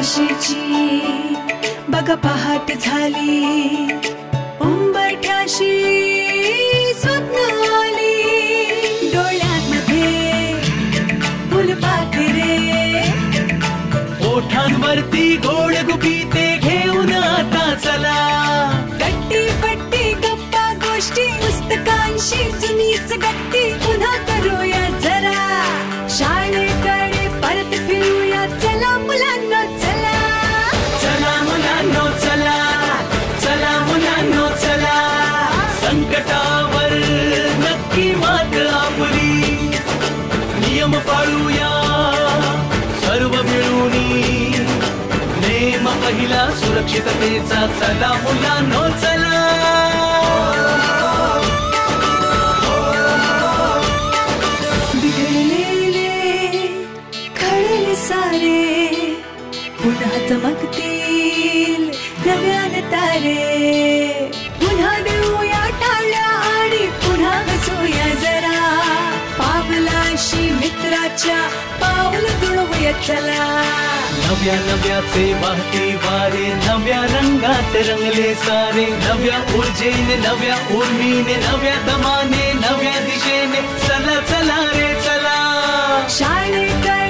आशेची बघा पहाट झाली, उंबरठ्याशी स्वप्न आली, डोळ्यांमध्ये फुलपाखरे, ओठांवरती गोड गुपिते घेऊन आता चला, गट्टी पट्टी गप्पा गोष्टी पुस्तकांशी जुनीच गट्टी पुन्हा करूया जरा, शाळेकडे परत फिरूया चला मुलांनो चला, चला मुलांनो चला, चला मुलांनो चला, संकटावर नक्की मात आपली, नियम पाळूया सर्व मिळूनी, नेम पहिला सुरक्षिततेचा, चला मुलांनो चला. बिघडलेले खळले सारे पुन्हा चमकतील नव्यान तारे, पुन्हा देऊया टाळ्या आणि पुन्हा हसूया जरा, पावलाशी मित्राच्या पावलं जुळवूया चला, नव्या नव्याचे वाहते वारे, नव्या रंगात रंगले सारे, नव्या ऊर्जेने नव्या उर्मीने, नव्या दमाने नव्या दिशेने, चला चला रे चला, शाळेकडे